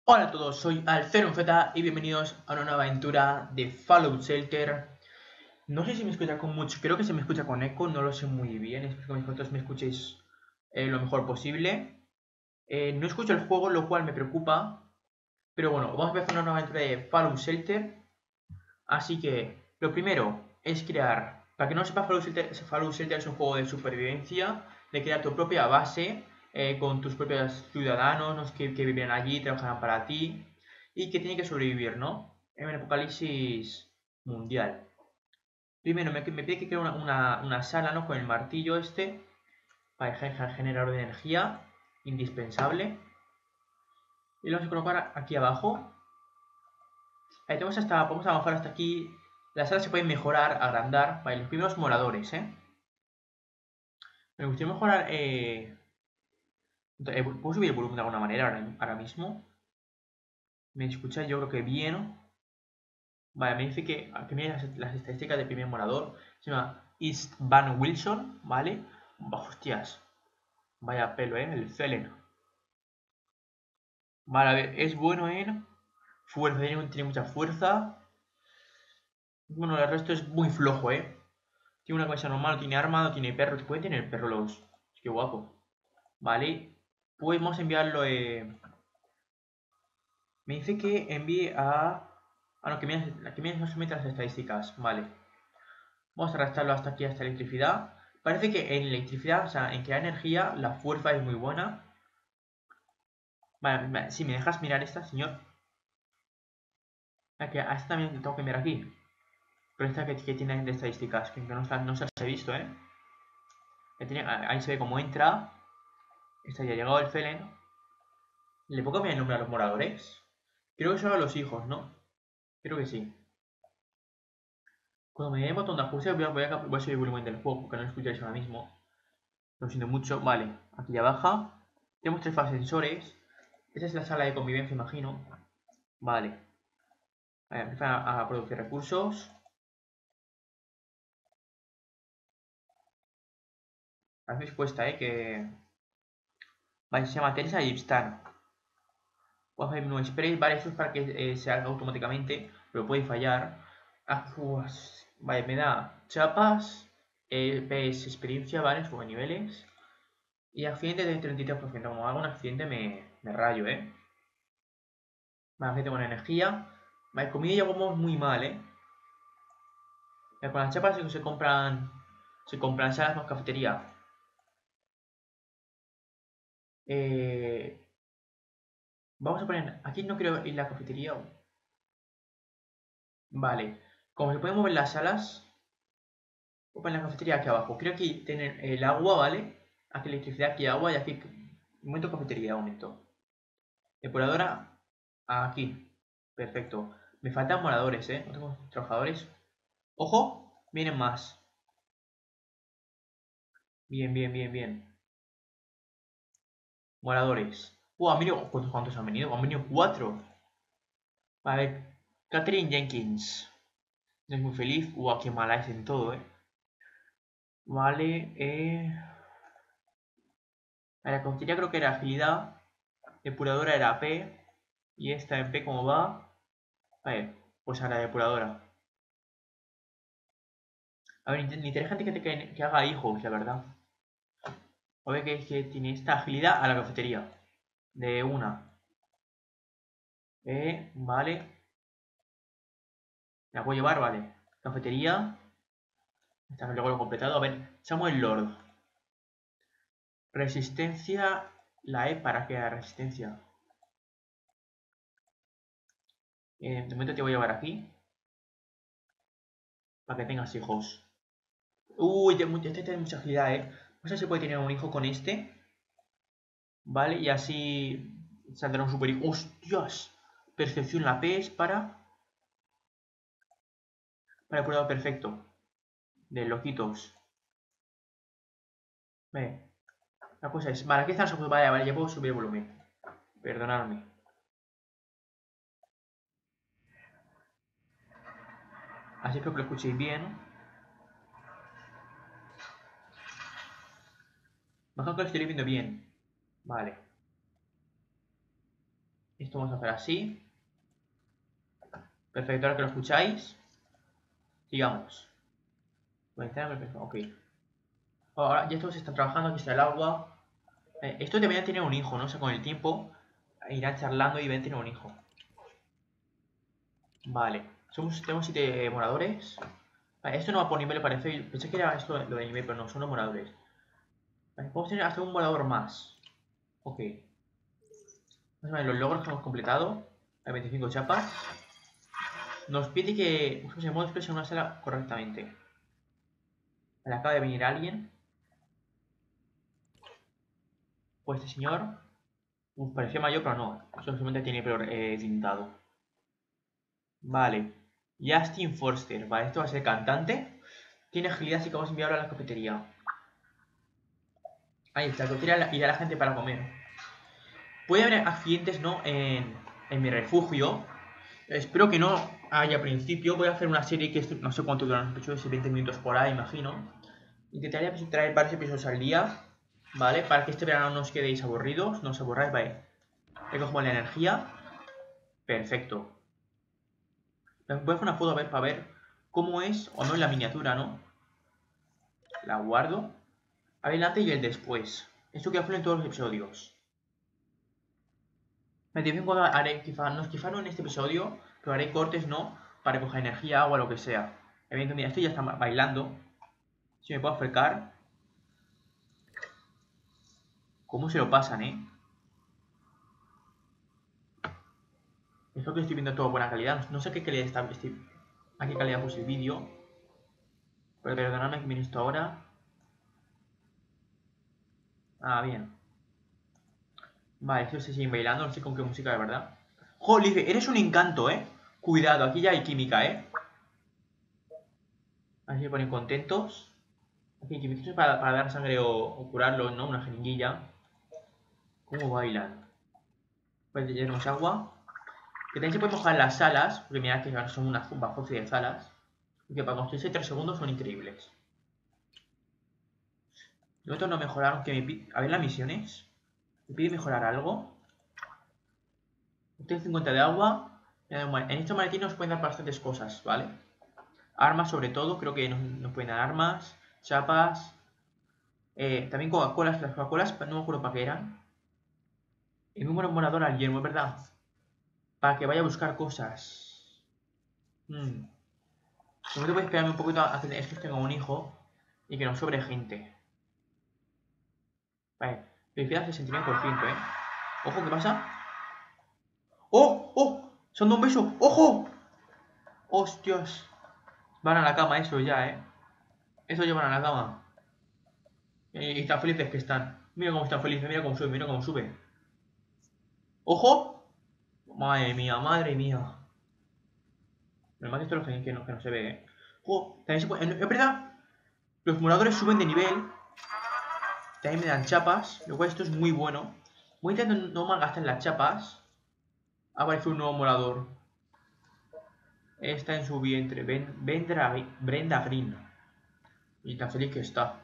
Hola a todos, soy AlferonZ y bienvenidos a una nueva aventura de Fallout Shelter. No sé si me escucha con mucho, creo que se me escucha con eco, no lo sé muy bien, espero que vosotros me escuchéis lo mejor posible. No escucho el juego, lo cual me preocupa, pero bueno, vamos a empezar una nueva aventura de Fallout Shelter. Así que lo primero es crear, para que no sepa, Fallout Shelter es un juego de supervivencia, de crear tu propia base con tus propios ciudadanos que viven allí, trabajarán para ti y que tienen que sobrevivir, ¿no? En el apocalipsis mundial. Primero me pide que cree una sala, ¿no? Con el martillo este para el generador de energía, indispensable. Y lo vamos a colocar aquí abajo. Podemos avanzar hasta aquí. Las salas se pueden mejorar, agrandar. Vale, los primeros moradores, ¿eh? Me gustaría mejorar. ¿Puedo subir el volumen de alguna manera ahora mismo? ¿Me escucha? Yo creo que bien. Vale, me dice que mire las estadísticas del primer morador. Se llama East Van Wilson, ¿vale? Hostias. Vaya pelo, ¿eh? El Felen. Vale, a ver, es bueno en fuerza, tiene mucha fuerza. Bueno, el resto es muy flojo, ¿eh? Tiene una cabeza normal, no tiene arma, no tiene perro. Puede tener perro los. Qué guapo. Vale. Podemos enviarlo. Me dice que envíe a. Ah, no, que mire solamente las estadísticas. Vale. Vamos a arrastrarlo hasta aquí, hasta electricidad. Parece que en electricidad, o sea, en crear energía, la fuerza es muy buena. Vale, si me dejas mirar esta, señor. A esta también tengo que mirar aquí. Pero esta que tiene de estadísticas, que no se las he visto, ¿eh? Ahí se ve cómo entra. Esta ya ha llegado el Felen. ¿Le puedo cambiar el nombre a los moradores? Creo que son a los hijos, ¿no? Creo que sí. Cuando me dé el botón de ajuste voy a subir el volumen del juego porque no lo escucháis ahora mismo. Lo siento mucho. Vale, aquí ya baja. Tenemos tres ascensores. Esta es la sala de convivencia, imagino. Vale. Empezar a producir recursos. A veces cuesta, que... Vale, se llama Teresa Ipstar. Wi-Fi no Express. Vale, eso es para que se haga automáticamente, pero puede fallar. Vale, me da chapas. PS experiencia, vale, sube niveles. Y accidente de 33%. Como hago un accidente me rayo, Vale, accidente con energía. Vale, comida ya vamos muy mal, Con las chapas se compran. Se compran salas más cafetería. Vamos a poner. Aquí no quiero ir la cafetería. Vale. Como se pueden mover las salas. Voy a poner la cafetería aquí abajo. Quiero aquí tener el agua, ¿vale? Aquí electricidad, aquí agua y aquí. Momento cafetería, momento. Depuradora. Aquí. Perfecto. Me faltan moradores, No tengo trabajadores. ¡Ojo! Vienen más. Bien, bien, bien, bien. Moradores. Mira cuántos han venido. Han venido 4. Vale. Catherine Jenkins. No es muy feliz. Qué mala es en todo, Vale. La cafetería creo que era agilidad. Depuradora era P. Y esta en P, ¿cómo va? Vale. Pues a la depuradora. A ver, inteligente que haga hijos, la verdad. A ver que tiene esta agilidad a la cafetería. De una. Vale. La puedo llevar, vale. Cafetería. Esta luego lo he completado. A ver, Samuel Lord. Resistencia. La E para que haya resistencia. De momento te voy a llevar aquí. Para que tengas hijos. Este tiene mucha agilidad, No sé si puede tener un hijo con este. Vale, y así saldrá un super hijo. ¡Hostias! Percepción, la P es para el prueba perfecto. De loquitos. Vale. La cosa es. Vale, aquí están los. Vale, ya puedo subir el volumen. Perdonadme. Así que lo escuchéis bien. Mejor que lo estoy viendo bien. Vale. Esto vamos a hacer así. Perfecto, ahora que lo escucháis. Sigamos. Ok. Ahora ya todos están trabajando, aquí está el agua. Esto debería tener un hijo, ¿no? O sea, con el tiempo irán charlando y deben tener un hijo. Vale. Tenemos 7 moradores. Vale, esto no va por nivel, parece. Pensé que era esto lo de nivel, pero no, son los moradores. Vale, podemos tener hasta un morador más. Ok. Vamos a ver los logros que hemos completado. Hay 25 chapas. Nos pide que usemos el modo express en una sala correctamente. Vale, acaba de venir alguien. Pues este señor. Parecía mayor, pero no. Solamente tiene peor tintado. Vale. Justin Forster. Vale, esto va a ser cantante. Tiene agilidad, así que vamos a enviarlo a la cafetería. Ahí está, la cafetería irá la gente para comer. Puede haber accidentes, ¿no? En mi refugio. Espero que no haya al principio. Voy a hacer una serie que no sé cuánto duran los episodios, 20 minutos por ahí, imagino. Intentaré traer varios episodios al día, ¿vale? Para que este verano no os quedéis aburridos, no os aburráis, vale. Recojo la energía. Perfecto. Voy a hacer una foto a ver, para ver cómo es o no en la miniatura, ¿no? La guardo. A ver el antes y el después. Esto que hacer en todos los episodios. Me de vez en cuando haré, quizá no en este episodio, pero haré cortes, ¿no? Para recoger energía, agua, lo que sea. Evidentemente, mira, esto ya está bailando. Si me puedo acercar. ¿Cómo se lo pasan, Espero que estoy viendo todo a buena calidad. No sé qué calidad está. A qué calidad puse el vídeo. Pero perdonadme que viene esto ahora. Ah, bien. Vale, estos se siguen bailando. No sé con qué música de verdad. Joder, eres un encanto, Cuidado, aquí ya hay química, Así se ponen contentos. Aquí química para dar sangre o curarlos, ¿no? Una jeringuilla. ¿Cómo bailan? Pues tenemos agua. Que también se puede mojar las salas. Porque mirad que son unas bajos de salas. Y que para construirse 3 segundos son increíbles. Los otros no mejoraron. Que me pide. A ver las misiones. ¿Me pide mejorar algo? Tengo 50 de agua. En estos maletines nos pueden dar bastantes cosas, ¿vale? Armas sobre todo. Creo que nos pueden dar armas. Chapas. También Coca-Colas. Las Coca-Colas no me acuerdo para qué eran. El número morador al yermo, es verdad. Para que vaya a buscar cosas. Como te puedes esperarme un poquito a que estos tengan un hijo y que nos sobre gente. Vale, felicidad 69%, Ojo, ¿qué pasa? ¡Oh! ¡Oh! ¡Son de un beso! ¡Ojo! ¡Hostias! Van a la cama eso ya, Eso llevan a la cama. Y están felices que están. Mira cómo están felices, mira cómo sube, mira cómo sube. ¡Ojo! Madre mía, madre mía. Normal que esto es lo que no se ve, ¡Oh! También se puede. Es verdad. Los moradores suben de nivel. También me dan chapas. Lo cual esto es muy bueno. Voy a intentar no malgastar las chapas. Aparece un nuevo morador. Está en su vientre. Brenda Green. Y tan feliz que está.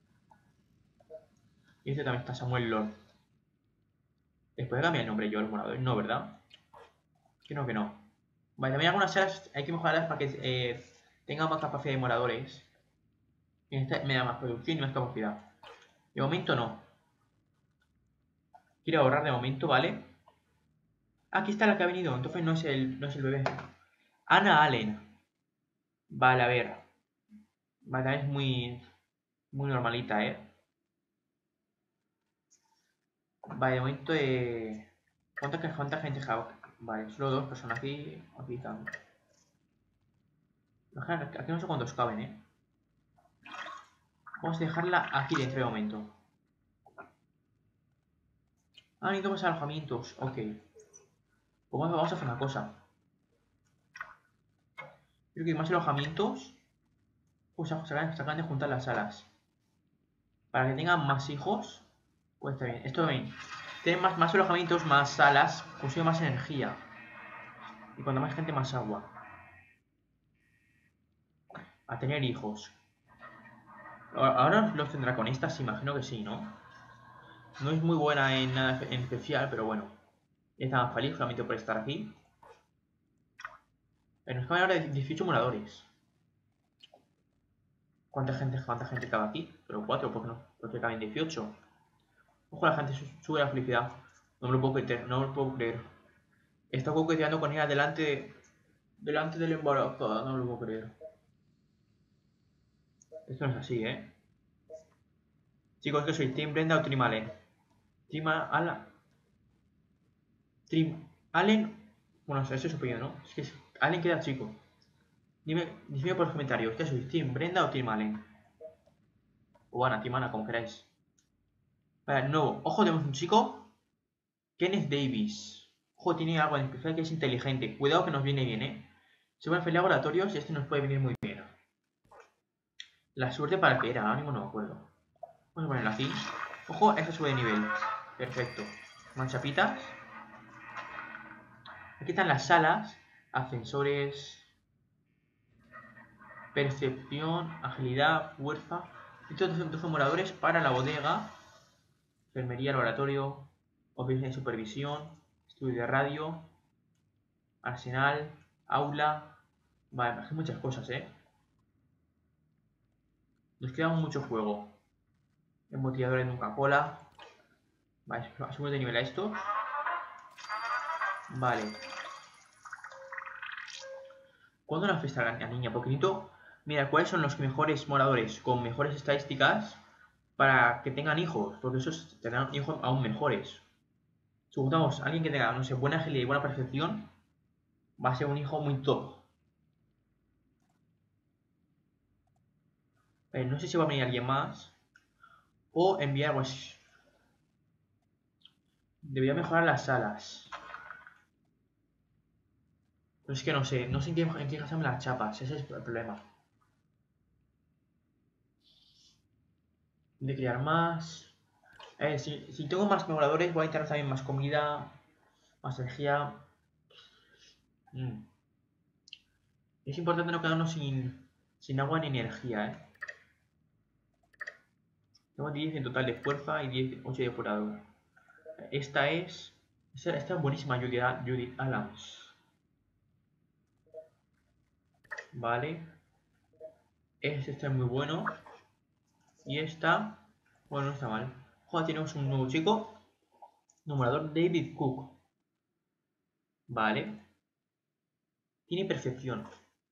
Y este también está Samuel Lord. ¿Después de cambiar el nombre yo a los moradores? No, ¿verdad? Creo que no. Vale, también algunas salas hay que mejorarlas para que tengan más capacidad de moradores. Y esta me da más producción y más capacidad. De momento no. Quiero ahorrar de momento, ¿vale? Aquí está la que ha venido, entonces no es el bebé. Anna Allen. Vale, a ver. Vale, es muy normalita, Vale, de momento ¿Cuánta gente hay? Vale, solo 2 personas aquí. Aquí están. Aquí no sé cuántos caben, Vamos a dejarla aquí dentro de momento. Ah, necesito más alojamientos. Ok. Pues vamos a hacer una cosa. Creo que hay más alojamientos. Pues se acaban de juntar las salas. Para que tengan más hijos. Pues está bien. Esto bien. Tienen más alojamientos, más salas. Consigue más energía. Y cuanto más gente, más agua. A tener hijos. Ahora los tendrá con estas, imagino que sí, ¿no? No es muy buena en nada en especial, pero bueno. Y estaba feliz solamente por estar aquí. Nos caben ahora 18 moradores. ¿Cuánta gente cabe aquí? Pero 4, ¿por qué no? Porque caben 18. Ojo, la gente sube la felicidad. No me lo puedo creer, no me lo puedo creer. Está coqueteando con ella delante del embarazo. No me lo puedo creer. Esto no es así, ¿eh? Chicos, ¿qué sois? ¿Team Brenda o Team Allen? Team Allen. Bueno, ese es su opinión, ¿no? Es que Allen queda chico. Dime por los comentarios, ¿qué sois? ¿Team Brenda o Team Allen? O Ana, Team Ana, como queráis. Vale, nuevo. Ojo, tenemos un chico. Kenneth Davis. Ojo, tiene algo en especial que es inteligente. Cuidado que nos viene bien, ¿eh? Se van a hacer laboratorios y este nos puede venir muy bien. La suerte para que era, ahora mismo no me acuerdo. Vamos a ponerlo aquí. Ojo, eso sube de nivel. Perfecto. Manchapitas. Aquí están las salas. Ascensores. Percepción, agilidad, fuerza. Estos 12 moradores para la bodega. Enfermería, laboratorio. Oficina de supervisión. Estudio de radio. Arsenal. Aula. Vale, hay muchas cosas, ¿eh? Nos queda mucho juego. Embotelladores de Coca-Cola. Vale, subimos de nivel a esto. Vale. ¿Cuándo la fiesta a la niña? Poquito. Mira, ¿cuáles son los mejores moradores con mejores estadísticas para que tengan hijos? Porque esos tendrán hijos aún mejores. Si juntamos a alguien que tenga, no sé, buena agilidad y buena percepción, va a ser un hijo muy top. No sé si va a venir alguien más. O enviar, pues... Debería mejorar las salas. Pero es que no sé en qué gastarme las chapas. Ese es el problema. De crear más. Si tengo más mejoradores, voy a intentar también más comida, más energía. Es importante no quedarnos sin agua ni energía, ¿eh? Tengo 10 en total de fuerza y 8 de depurador. Esta es buenísima, Judith Adams. Vale. Este está muy bueno. Y esta, bueno, no está mal. Joder, tenemos un nuevo chico. Numerador David Cook. Vale. Tiene percepción.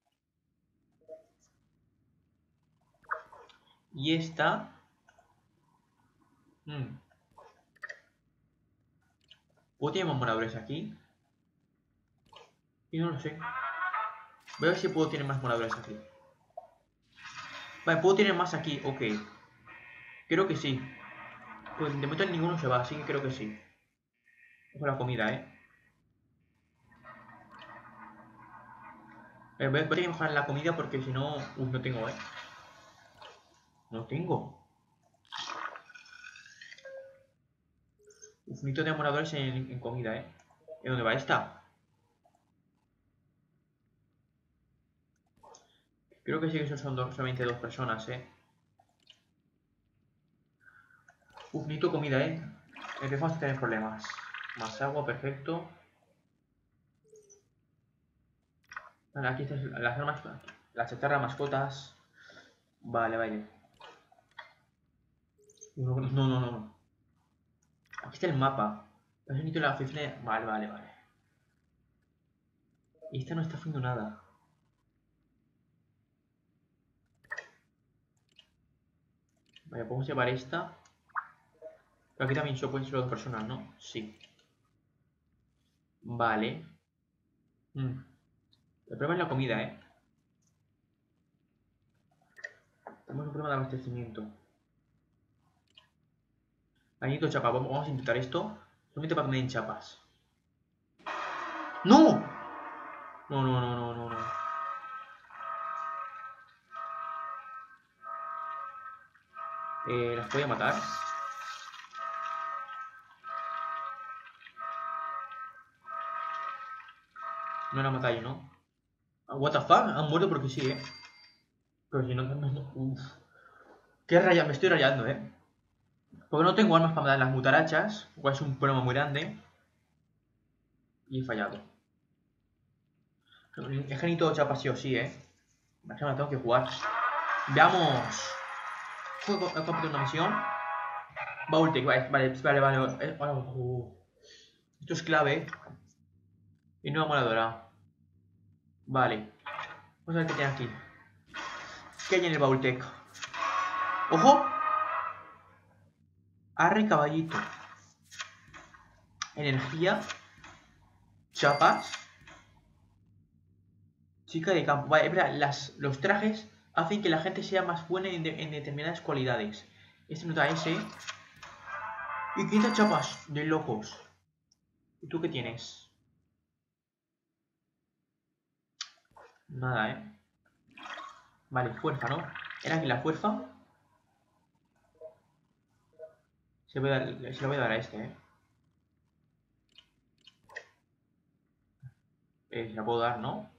Y esta... ¿Puedo tener más moradores aquí? Y no lo sé. Voy a ver si puedo tener más moradores aquí. Vale, puedo tener más aquí, ok. Creo que sí. Pues de momento ninguno se va, así que creo que sí. Ojo la comida, voy a tener que mejorar la comida porque si no... no tengo, No tengo. Necesito de moradores en comida, ¿En dónde va esta? Creo que sí que esos son solamente 2 personas, necesito comida, Empezamos a tener problemas. Más agua, perfecto. Vale, aquí están las armas, las chatarra, mascotas. Vale, vale. No. Aquí está el mapa. Necesito la oficina. Vale. Y esta no está haciendo nada. Vale, podemos llevar esta. Pero aquí también solo pueden ser 2 personas, ¿no? Sí. Vale. El problema es la comida, Tenemos un problema de abastecimiento. Necesito chapa. Vamos a intentar esto. Solamente para que me den chapas. ¡No! No. ¿Las voy a matar? No la matáis, ¿no? What the fuck? Han muerto porque sí, Pero si no... Uf. Qué raya, me estoy rayando, Porque no tengo armas para matar las mutarachas, cual es un problema muy grande. Y he fallado. Es que necesito todo chapa sí o sí, Me la tengo que jugar. Veamos. He completado una misión. Vaultec, vale. Esto es clave. Y nueva moradora. Vale. Vamos a ver qué tiene aquí. ¿Qué hay en el Vaultec? ¡Ojo! Arre caballito. Energía. Chapas. Chica de campo. Vale, verdad, los trajes hacen que la gente sea más buena en determinadas cualidades. Este nota S. Y 500 chapas de locos. ¿Y tú qué tienes? Nada, Vale, fuerza, ¿no? ¿Era aquí la fuerza? Se lo voy a dar a este, se la puedo dar, ¿no?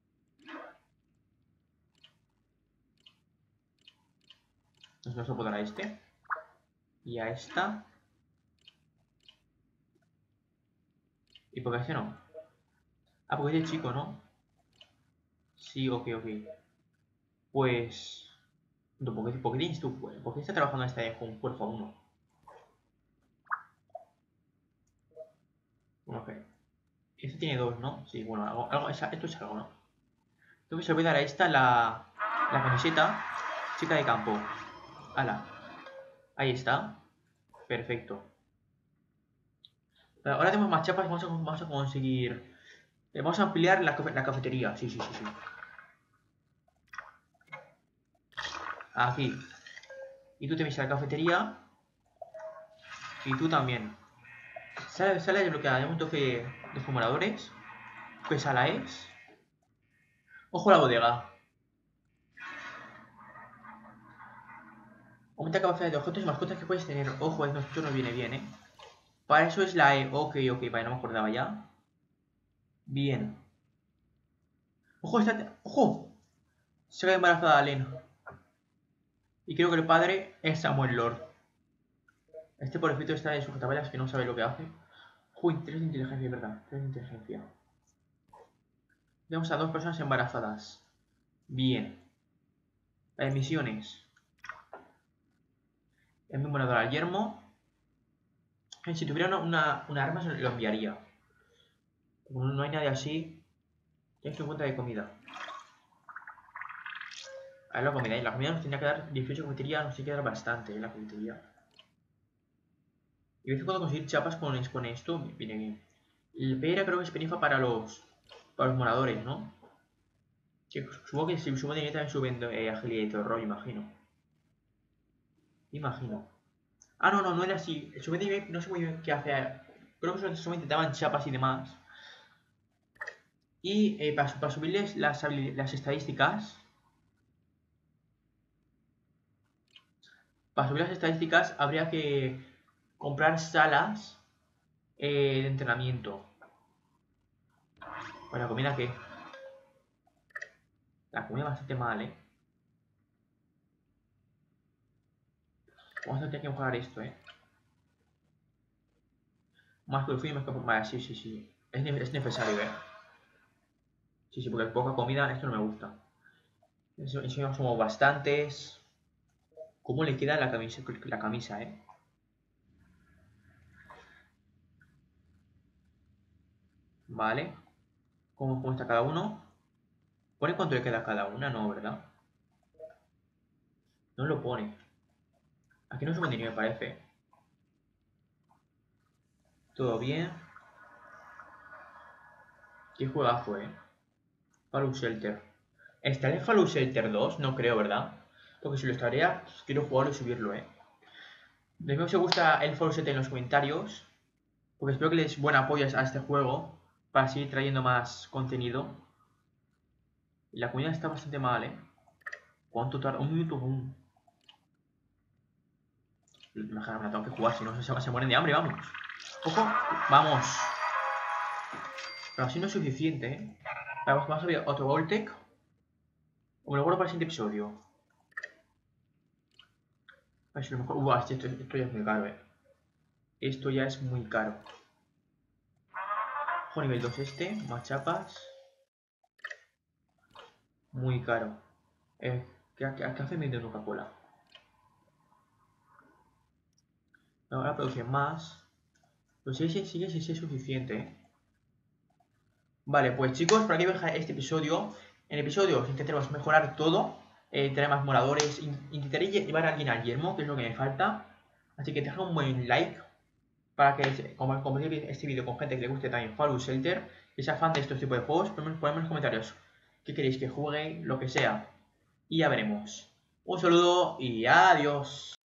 No se lo puedo dar a este. Y a esta. ¿Y por qué a este no? Ah, porque es de chico, ¿no? Sí, ok. Pues... ¿Por qué tienes tú? ¿Por qué está trabajando esta con fuerza 1? Ok. Este tiene 2, ¿no? Sí, bueno, esto es algo, ¿no? Entonces se voy a dar a esta la camiseta. Chica de campo. Ala. Ahí está. Perfecto. Ahora tenemos más chapas. Vamos a conseguir... Vamos a ampliar la cafetería. Sí. Aquí. Y tú te vienes a la cafetería. Y tú también. Sale desbloqueada. Hay un toque de fumadores. ¿Qué sala es? Ojo a la bodega. Aumenta la capacidad de objetos y mascotas que puedes tener. Ojo, esto nos viene bien, Para eso es la E. Ok, vale, no me acordaba ya. Bien. ¡Ojo! ¡Ojo! Se queda embarazada Len. Y creo que el padre es Samuel Lord. Este pobrecito está de sujetabelas que no sabe lo que hace. Uy, 3 de inteligencia, ¿verdad? 3 de inteligencia. Vemos a 2 personas embarazadas. Bien. Misiones. Es muy bueno dar al yermo. Si tuviera una arma, lo enviaría. Como no hay nadie así, tienes en cuenta de comida. A ver la comida. La comida nos tendría que dar 18 cafetería, nos tiene que dar bastante, la cafetería. Y a veces cuando conseguir chapas con esto, viene bien. El pera creo que es perifa para los moradores, ¿no? Sí, supongo que si suben de nivel también suben agilidad y todo el rollo, imagino. Ah, no era así. El suben de nivel no sé muy bien qué hace. Creo que solo intentaban chapas y demás. Y para subirles las estadísticas. Para subir las estadísticas habría que comprar salas de entrenamiento. Pues la comida qué. La comida bastante mal, Vamos a tener que mejorar esto, Más perfil, más vale, sí. Es necesario, Sí, porque poca comida, esto no me gusta. Eso somos bastantes. ¿Cómo le queda la camisa, Vale. ¿Cómo está cada uno? ¿Pone cuánto le queda a cada una? No, ¿verdad? No lo pone. Aquí no se ni me parece. Todo bien. Qué juegazo, Fallout Shelter. ¿Estaré en Fallout Shelter 2? No creo, ¿verdad? Porque si lo estaría, quiero jugarlo y subirlo, Decidme si os gusta el Fallout Shelter en los comentarios. Porque espero que les buen apoyo a este juego. Para seguir trayendo más contenido. Y la comida está bastante mal, ¿Cuánto tarda? Un minuto. Me la tengo que jugar, si no se mueren de hambre, vamos. Ojo, vamos. Pero así no es suficiente, Vamos a ver otro Voltec. O me lo guardo para el siguiente episodio. A ver si lo mejor. Esto ya es muy caro, Esto ya es muy caro. Ojo, nivel 2 este. Más chapas. Muy caro. ¿Qué hace medio Coca-Cola? Ahora produce más. Pues sí, es suficiente. Vale, pues chicos, por aquí voy a dejar este episodio. En el episodio intentaremos mejorar todo. Tener más moradores. Intentaré llevar a alguien al yermo, que es lo que me falta. Así que deja un buen like para que compartir este vídeo con gente que le guste también Fallout Shelter, que sea fan de estos tipos de juegos. Ponedme en los comentarios qué queréis que juegue, lo que sea. Y ya veremos. Un saludo y adiós.